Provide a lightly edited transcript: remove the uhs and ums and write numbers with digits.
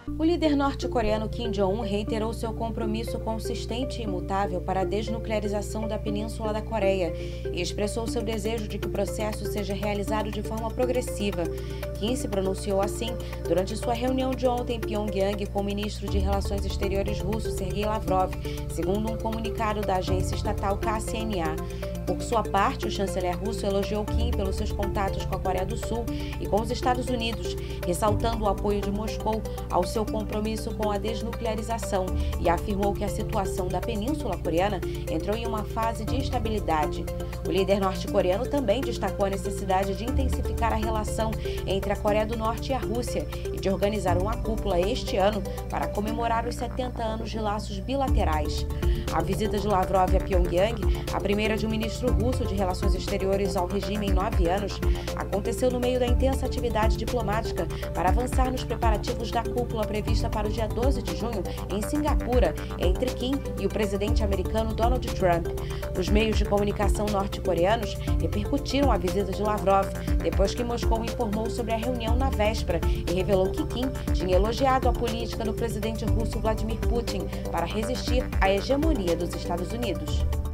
O líder norte-coreano Kim Jong-un reiterou seu compromisso consistente e imutável para a desnuclearização da Península da Coreia e expressou seu desejo de que o processo seja realizado de forma progressiva. Kim se pronunciou assim durante sua reunião de ontem em Pyongyang com o ministro de Relações Exteriores russo Sergei Lavrov, segundo um comunicado da agência estatal KCNA. Por sua parte, o chanceler russo elogiou Kim pelos seus contatos com a Coreia do Sul e com os Estados Unidos, ressaltando o apoio de Moscou ao seu compromisso com a desnuclearização e afirmou que a situação da Península Coreana entrou em uma fase de instabilidade. O líder norte-coreano também destacou a necessidade de intensificar a relação entre a Coreia do Norte e a Rússia e de organizar uma cúpula este ano para comemorar os 70 anos de laços bilaterais. A visita de Lavrov a Pyongyang, a primeira de um ministro russo de Relações Exteriores ao regime em 9 anos, aconteceu no meio da intensa atividade diplomática para avançar nos preparativos da cúpula prevista para o dia 12 de junho em Singapura, entre Kim e o presidente americano Donald Trump. Os meios de comunicação norte-coreanos repercutiram a visita de Lavrov, depois que Moscou informou sobre a reunião na véspera e revelou que Kim tinha elogiado a política do presidente russo Vladimir Putin para resistir à hegemonia dos Estados Unidos.